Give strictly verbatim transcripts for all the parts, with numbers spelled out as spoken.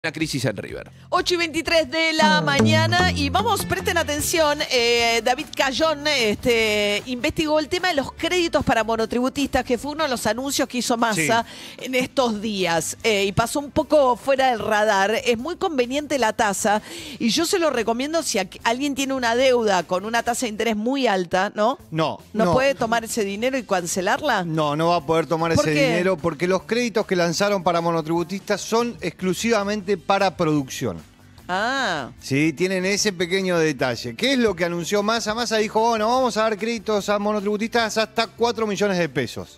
Una crisis en River. ocho y veintitrés de la mañana y vamos, presten atención, eh, David Cayón este, investigó el tema de los créditos para monotributistas, que fue uno de los anuncios que hizo Massa sí. en estos días eh, y pasó un poco fuera del radar. Es muy conveniente la tasa y yo se lo recomiendo si alguien tiene una deuda con una tasa de interés muy alta, ¿no? No. ¿No, no puede tomar ese dinero y cancelarla? No, no va a poder tomar ese qué? dinero porque los créditos que lanzaron para monotributistas son exclusivamente para producción. Ah. Sí, tienen ese pequeño detalle. ¿Qué es lo que anunció Massa? Massa dijo, bueno, vamos a dar créditos a monotributistas hasta cuatro millones de pesos.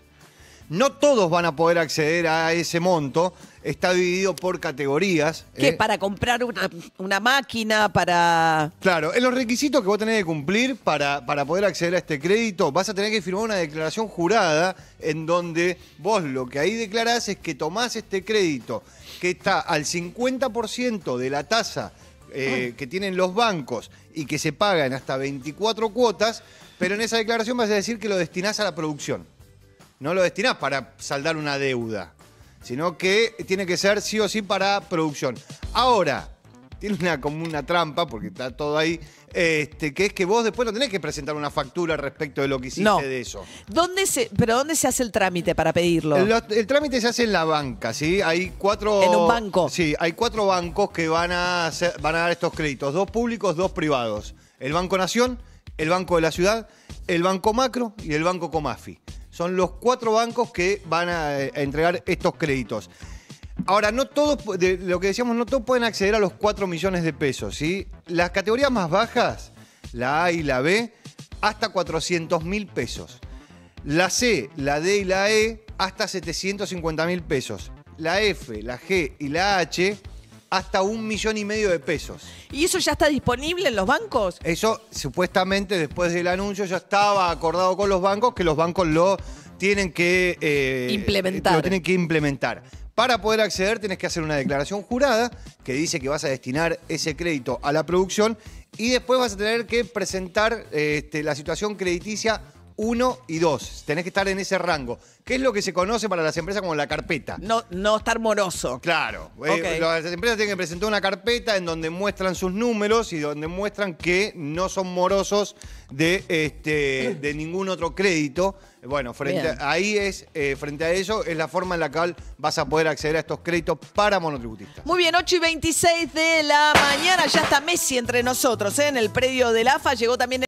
No todos van a poder acceder a ese monto. Está dividido por categorías. ¿Qué? ¿eh? ¿Para comprar una, una máquina? Para... Claro, en los requisitos que vos tenés que cumplir para, para poder acceder a este crédito, vas a tener que firmar una declaración jurada en donde vos lo que ahí declarás es que tomás este crédito que está al cincuenta por ciento de la tasa eh, que tienen los bancos y que se paga en hasta veinticuatro cuotas, pero en esa declaración vas a decir que lo destinás a la producción. No lo destinás para saldar una deuda, sino que tiene que ser sí o sí para producción. Ahora, tiene una, como una trampa, porque está todo ahí, este, que es que vos después no tenés que presentar una factura respecto de lo que hiciste no. de eso. ¿Dónde se, ¿Pero dónde se hace el trámite para pedirlo? El, el trámite se hace en la banca, ¿sí? Hay cuatro... ¿En un banco? Sí, hay cuatro bancos que van a, hacer, van a dar estos créditos, dos públicos, dos privados. El Banco Nación, el Banco de la Ciudad, el Banco Macro y el Banco Comafi. Son los cuatro bancos que van a, a entregar estos créditos. Ahora, no todos, de lo que decíamos, no todos pueden acceder a los cuatro millones de pesos, ¿sí? Las categorías más bajas, la A y la B, hasta cuatrocientos mil pesos. La C, la D y la E, hasta setecientos cincuenta mil pesos. La F, la G y la H, hasta un millón y medio de pesos. ¿Y eso ya está disponible en los bancos? Eso, supuestamente, después del anuncio, ya estaba acordado con los bancos, que los bancos lo tienen que... Eh, implementar. Lo tienen que implementar. Para poder acceder tenés que hacer una declaración jurada que dice que vas a destinar ese crédito a la producción y después vas a tener que presentar este, la situación crediticia uno y dos. Tenés que estar en ese rango. ¿Qué es lo que se conoce para las empresas como la carpeta? No, no estar moroso. Claro. Okay. Eh, las empresas tienen que presentar una carpeta en donde muestran sus números y donde muestran que no son morosos de, este, de ningún otro crédito. Bueno, frente a, ahí es, eh, frente a eso, es la forma en la cual vas a poder acceder a estos créditos para monotributistas. Muy bien, ocho y veintiséis de la mañana. Ya está Messi entre nosotros, ¿eh? En el predio del A F A. Llegó también...